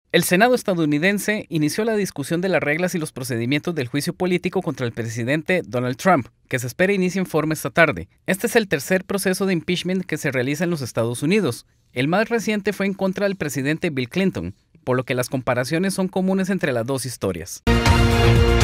El Senado estadounidense inició la discusión de las reglas y los procedimientos del juicio político contra el presidente Donald Trump, que se espera inicie en forma esta tarde. Este es el tercer proceso de impeachment que se realiza en los Estados Unidos. El más reciente fue en contra del presidente Bill Clinton, por lo que las comparaciones son comunes entre las dos historias.